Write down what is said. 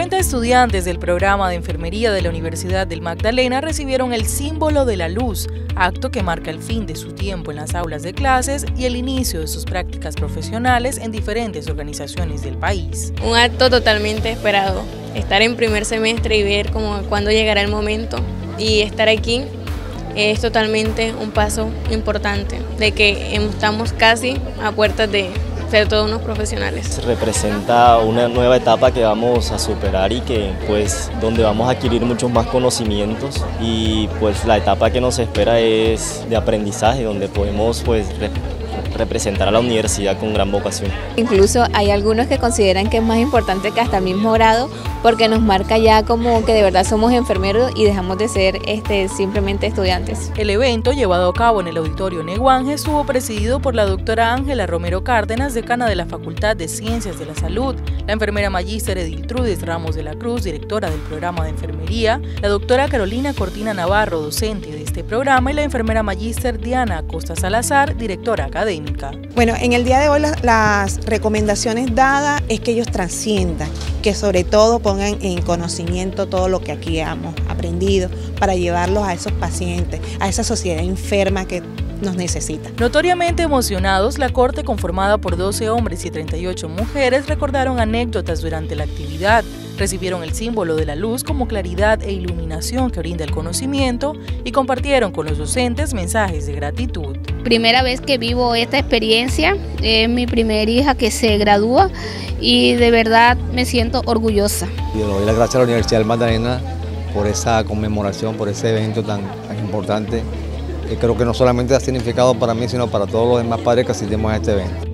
50 estudiantes del programa de enfermería de la Universidad del Magdalena recibieron el símbolo de la luz, acto que marca el fin de su tiempo en las aulas de clases y el inicio de sus prácticas profesionales en diferentes organizaciones del país. Un acto totalmente esperado, estar en primer semestre y ver cuándo llegará el momento y estar aquí es totalmente un paso importante de que estamos casi a puertas de ser todos unos profesionales. Representa una nueva etapa que vamos a superar y que pues donde vamos a adquirir muchos más conocimientos y pues la etapa que nos espera es de aprendizaje donde podemos pues representar a la universidad con gran vocación. Incluso hay algunos que consideran que es más importante que hasta el mismo grado porque nos marca ya como que de verdad somos enfermeros y dejamos de ser simplemente estudiantes. El evento, llevado a cabo en el Auditorio Neguanje, estuvo presidido por la doctora Ángela Romero Cárdenas, decana de la Facultad de Ciencias de la Salud, la enfermera magíster Ediltrudis Ramos de la Cruz, directora del programa de enfermería, la doctora Carolina Cortina Navarro, docente de este programa, y la enfermera magíster Diana Acosta Salazar, directora académica. Bueno, en el día de hoy las recomendaciones dadas es que ellos trasciendan, que sobre todo pongan en conocimiento todo lo que aquí hemos aprendido para llevarlos a esos pacientes, a esa sociedad enferma que nos necesita. Notoriamente emocionados, la corte, conformada por 12 hombres y 38 mujeres, recordaron anécdotas durante la actividad, recibieron el símbolo de la luz como claridad e iluminación que brinda el conocimiento y compartieron con los docentes mensajes de gratitud. Primera vez que vivo esta experiencia, es mi primera hija que se gradúa y de verdad me siento orgullosa. Yo le doy las gracias a la Universidad del Magdalena por esa conmemoración, por ese evento tan importante, que creo que no solamente ha significado para mí, sino para todos los demás padres que asistimos a este evento.